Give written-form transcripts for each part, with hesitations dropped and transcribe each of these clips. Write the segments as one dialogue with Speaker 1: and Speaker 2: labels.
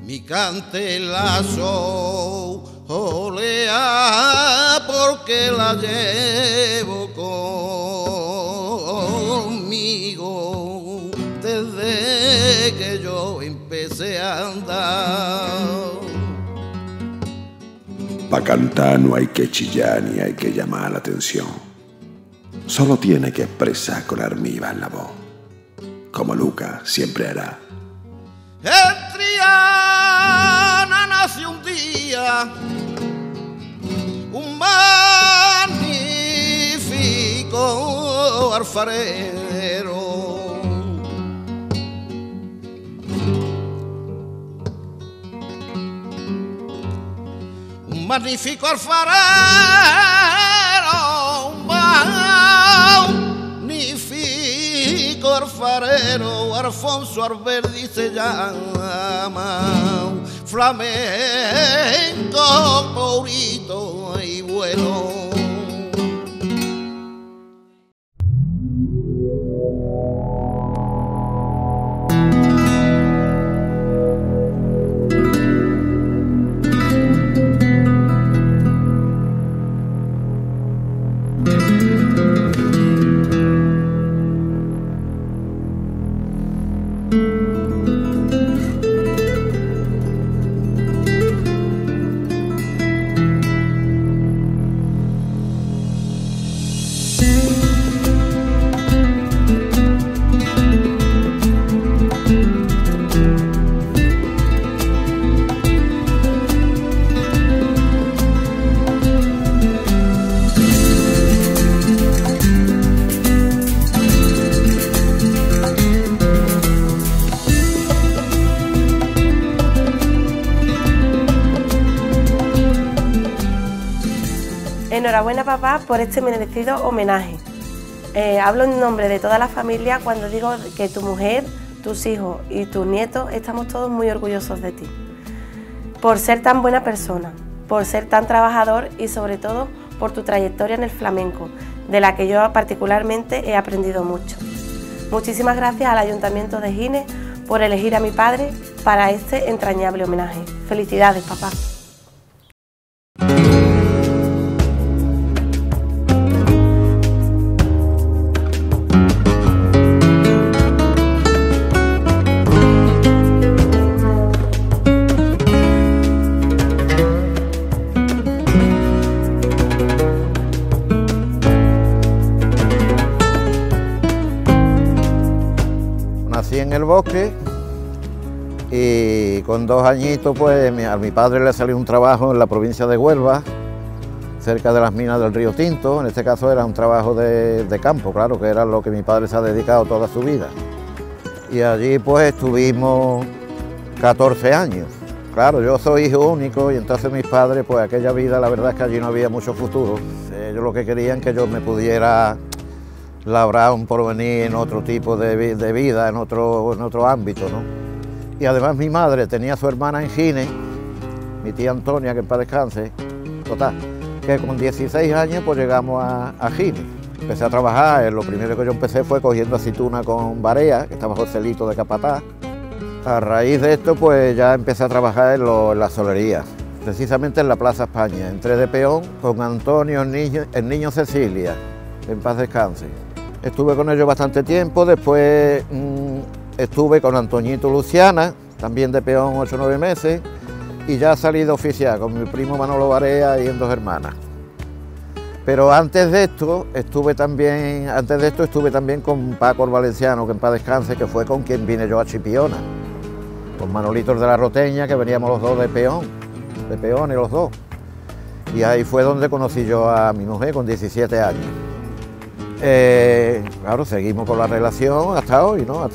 Speaker 1: mi cantelazo olea porque la llevo conmigo desde que yo empecé a andar.
Speaker 2: Pa' cantar no hay que chillar ni hay que llamar la atención. Solo tiene que expresar con armiva en la voz, como Lucas siempre hará.
Speaker 1: En Triana nació un día un magnífico alfarero. Un magnífico alfarero, un magnífico alfarero, Alfonso Alberdi se llama, flamenco, purito y bueno.
Speaker 3: Enhorabuena, papá, por este merecido homenaje. Hablo en nombre de toda la familia cuando digo que tu mujer, tus hijos y tus nietos estamos todos muy orgullosos de ti. Por ser tan buena persona, por ser tan trabajador y sobre todo por tu trayectoria en el flamenco, de la que yo particularmente he aprendido mucho. Muchísimas gracias al Ayuntamiento de Gines por elegir a mi padre para este entrañable homenaje. Felicidades, papá.
Speaker 4: Nací en el Bosque y con 2 añitos pues a mi padre le salió un trabajo en la provincia de Huelva, cerca de las minas del Río Tinto. En este caso era un trabajo de campo, claro, que era lo que mi padre se ha dedicado toda su vida. Y allí pues estuvimos 14 años. Claro, yo soy hijo único y entonces mis padres, pues aquella vida la verdad es que allí no había mucho futuro. Ellos lo que querían que yo me pudiera labrar un porvenir en otro tipo de vida, en otro ámbito, ¿no? Y además mi madre tenía su hermana en Gines, mi tía Antonia, que en paz descanse, total, que con 16 años pues llegamos a Gines. Empecé a trabajar, lo primero que yo empecé fue cogiendo aceituna con Barea, que estaba Joselito de capataz. A raíz de esto pues ya empecé a trabajar en la solería, precisamente en la Plaza España. Entré de peón con Antonio, el niño Cecilia, en paz descanse. Estuve con ellos bastante tiempo, después estuve con Antoñito Luciana, también de peón 8 o 9 meses, y ya salí de oficial con mi primo Manolo Barea y en 2 hermanas. Pero antes de esto estuve también con Paco el Valenciano, que en paz descanse, que fue con quien vine yo a Chipiona, con Manolitos de la Roteña, que veníamos los dos de peones los dos. Y ahí fue donde conocí yo a mi mujer con 17 años. Claro, seguimos con la relación hasta hoy, ¿no?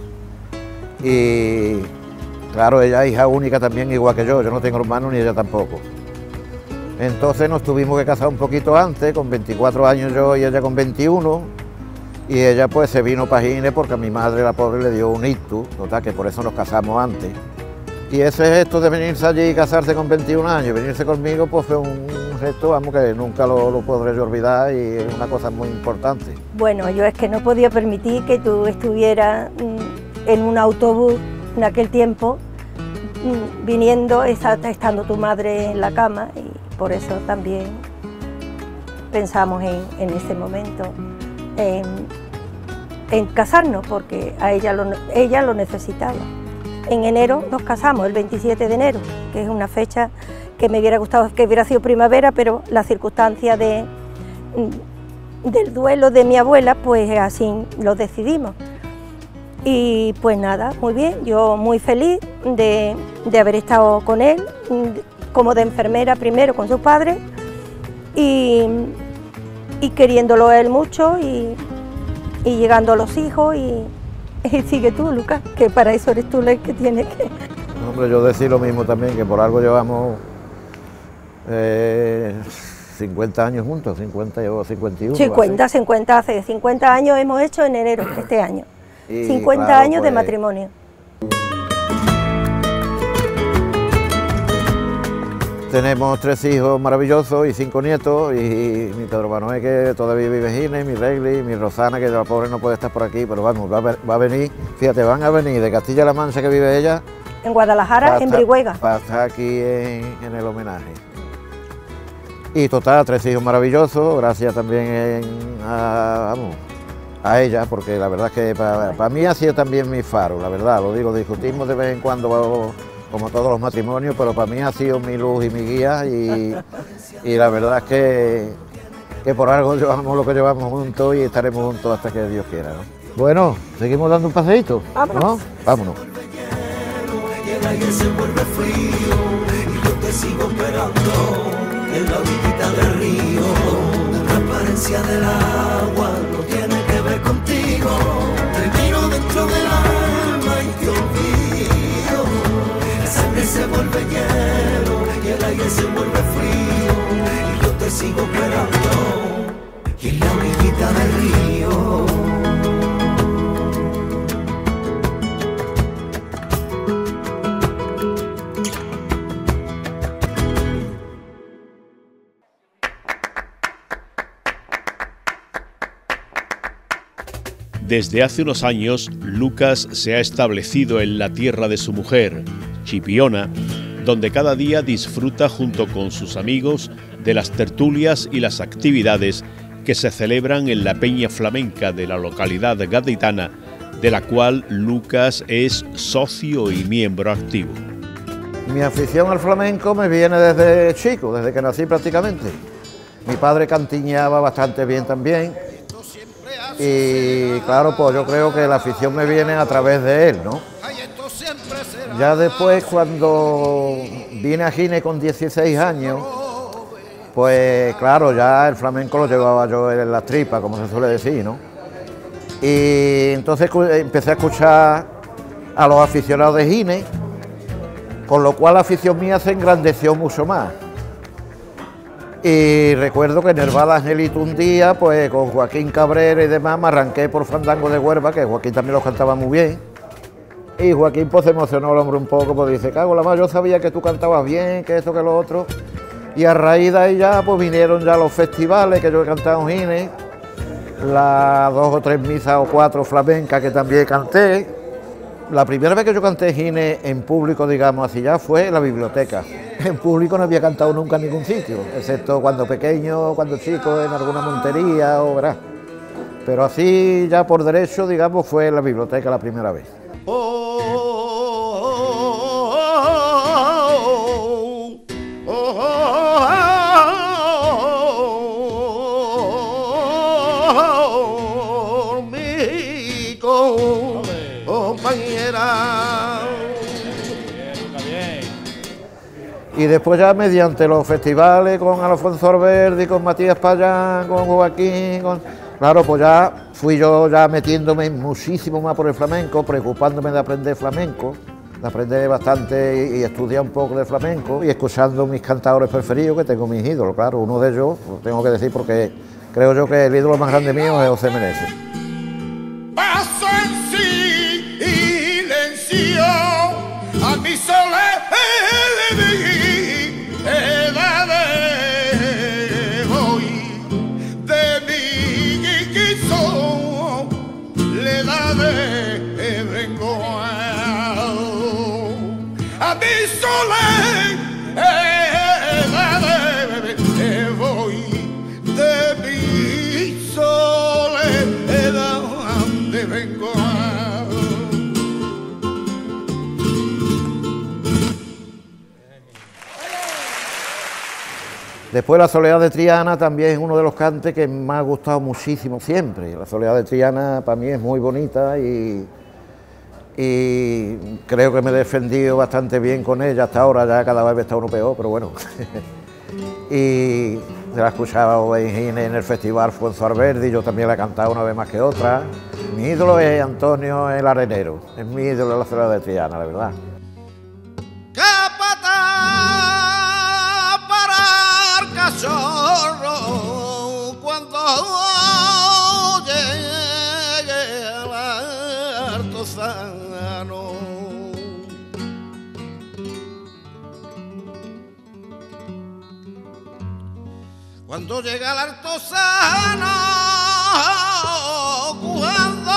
Speaker 4: Y claro, ella es hija única también, igual que yo no tengo hermanos ni ella tampoco. Entonces nos tuvimos que casar un poquito antes, con 24 años yo y ella con 21, y ella pues se vino para Gines porque a mi madre, la pobre, le dio un ictus, total, que por eso nos casamos antes. Y ese gesto de venirse allí y casarse con 21 años y venirse conmigo, pues fue un gesto, vamos, que nunca lo podré yo olvidar y es una cosa muy importante.
Speaker 5: Bueno, yo es que no podía permitir que tú estuvieras en un autobús en aquel tiempo viniendo, estando tu madre en la cama, y por eso también pensamos en ese momento en casarnos, porque a ella lo necesitaba. En enero nos casamos, el 27 de enero, que es una fecha que me hubiera gustado que hubiera sido primavera, pero la circunstancia del duelo de mi abuela, pues así lo decidimos. Y pues nada, muy bien, yo muy feliz de haber estado con él, como de enfermera primero con sus padres, y queriéndolo a él mucho, y llegando a los hijos, y sigue tú, Lucas, que para eso eres tú el que tienes que...
Speaker 4: Hombre, yo decir lo mismo también, que por algo llevamos 50 años juntos, 50 o 51.
Speaker 5: 50, hace 50 años hemos hecho en enero, este año.
Speaker 4: Y
Speaker 5: 50
Speaker 4: claro,
Speaker 5: años de
Speaker 4: pues,
Speaker 5: matrimonio.
Speaker 4: Tenemos 3 hijos maravillosos y 5 nietos, y mi Pedro Manuel, que todavía vive en Gine, mi Regli, mi Rosana, que la pobre no puede estar por aquí, pero vamos, va a venir, fíjate, van a venir de Castilla-La Mancha, que vive ella,
Speaker 5: En Guadalajara, en Brihuega.
Speaker 4: para estar aquí en el homenaje. Y total, 3 hijos maravillosos, gracias también a ella, porque la verdad es que para mí ha sido también mi faro, la verdad, lo digo, discutimos de vez en cuando, como todos los matrimonios, pero para mí ha sido mi luz y mi guía, y la verdad es que por algo llevamos lo que llevamos juntos y estaremos juntos hasta que Dios quiera, ¿no? Bueno, seguimos dando un paseíto,
Speaker 5: Vámonos.
Speaker 4: ¿no? Vámonos.
Speaker 6: Y el aire se vuelve frío y yo te sigo esperando en la orillita del río. La transparencia del agua no tiene que ver contigo. Te miro dentro del alma y te olvido. La sangre se vuelve hielo y el aire se vuelve frío y yo te sigo esperando y en la orillita del río.
Speaker 7: Desde hace unos años, Lucas se ha establecido en la tierra de su mujer, Chipiona, donde cada día disfruta junto con sus amigos de las tertulias y las actividades que se celebran en la peña flamenca de la localidad gaditana, de la cual Lucas es socio y miembro activo.
Speaker 4: Mi afición al flamenco me viene desde chico, desde que nací prácticamente. Mi padre cantiñaba bastante bien también, y claro, pues yo creo que la afición me viene a través de él, ¿no? Ya después, cuando vine a Gine con 16 años, pues claro, ya el flamenco lo llevaba yo en las tripas, como se suele decir, ¿no? Y entonces empecé a escuchar a los aficionados de Gine, con lo cual la afición mía se engrandeció mucho más. Y recuerdo que en el Bar Angelito un día, pues con Joaquín Cabrera y demás, me arranqué por Fandango de Huelva, que Joaquín también lo cantaba muy bien. Y Joaquín pues se emocionó el hombre un poco, pues dice, cago la madre, yo sabía que tú cantabas bien, que esto, que lo otro. Y a raíz de ahí ya, pues vinieron ya los festivales que yo he cantado en Gine, las 2 o 3 misas o 4 flamencas que también canté. La primera vez que yo canté Gine en público, digamos así ya, fue en la biblioteca. En público no había cantado nunca en ningún sitio, excepto cuando pequeño, cuando chico, en alguna montería o verás. Pero así ya por derecho, digamos, fue en la biblioteca la primera vez. Y después ya mediante los festivales con Alfonso Alberdi, con Matías Payán, con Joaquín, claro, pues ya fui yo ya metiéndome muchísimo más por el flamenco, preocupándome de aprender flamenco, de aprender bastante y estudiar un poco de flamenco y escuchando mis cantadores preferidos, que tengo mis ídolos, claro, uno de ellos, lo tengo que decir porque creo yo que el ídolo más grande mío es José Meneses.
Speaker 1: Paso en silencio a mi soledad. Vengo a mí.
Speaker 4: Después la Soledad de Triana también es uno de los cantes que me ha gustado muchísimo siempre. La Soledad de Triana para mí es muy bonita y creo que me he defendido bastante bien con ella hasta ahora, ya cada vez está uno peor, pero bueno. Y se la he escuchado en el Festival Alfonso Alberdi, yo también la he cantado una vez más que otra. Mi ídolo es Antonio el Arenero, es mi ídolo de la Soledad de Triana, la verdad.
Speaker 1: Cachorro, cuando llegue al Artesano. Cuando llega al Artesano, cuando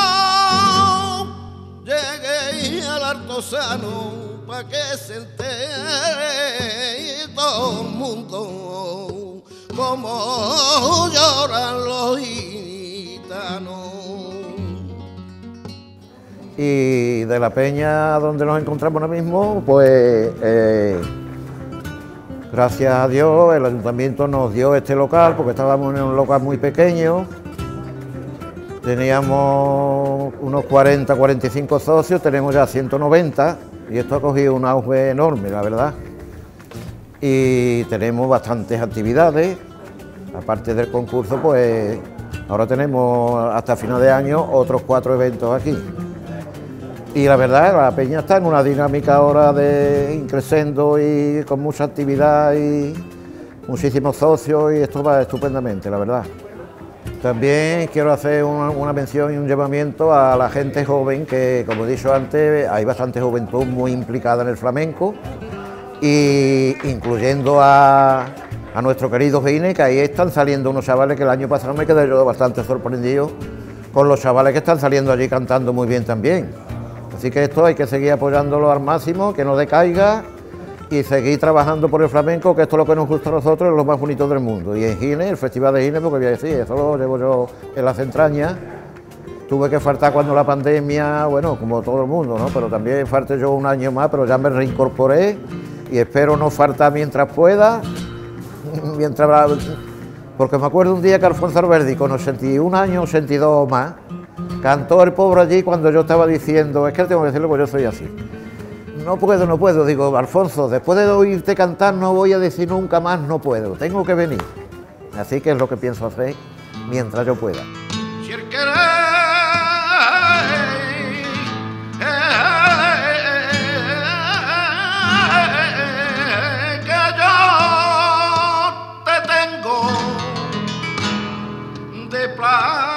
Speaker 1: llegue al Artesano, pa' que se entere todo el mundo como lloran los gitanos.
Speaker 4: Y de la peña donde nos encontramos ahora mismo, pues gracias a Dios el ayuntamiento nos dio este local, porque estábamos en un local muy pequeño, teníamos unos 40, 45 socios, tenemos ya 190 y esto ha cogido un auge enorme, la verdad. Y tenemos bastantes actividades, aparte del concurso, pues ahora tenemos hasta final de año otros 4 eventos aquí. Y la verdad, la peña está en una dinámica ahora de increciendo y con mucha actividad y muchísimos socios y esto va estupendamente, la verdad. También quiero hacer una mención y un llamamiento a la gente joven, que como he dicho antes, hay bastante juventud muy implicada en el flamenco, y incluyendo a nuestro querido Gine, que ahí están saliendo unos chavales que el año pasado me quedé yo bastante sorprendido con los chavales que están saliendo allí cantando muy bien también. Así que esto hay que seguir apoyándolo al máximo, que no decaiga y seguir trabajando por el flamenco, que esto es lo que nos gusta a nosotros, es lo más bonito del mundo. Y en Gine, el Festival de Gine, porque voy a decir, eso lo llevo yo en las entrañas. Tuve que faltar cuando la pandemia, bueno, como todo el mundo, ¿no? Pero también falté yo un año más, pero ya me reincorporé y espero no faltar mientras pueda, porque me acuerdo un día que Alfonso Alberdi, con 81 años, 82 o más, cantó el pobre allí cuando yo estaba diciendo, es que tengo que decirlo porque yo soy así. No puedo, digo, Alfonso, después de oírte cantar no voy a decir nunca más no puedo, tengo que venir. Así que es lo que pienso hacer mientras yo pueda.
Speaker 1: Si el querer que yo te tengo de plata,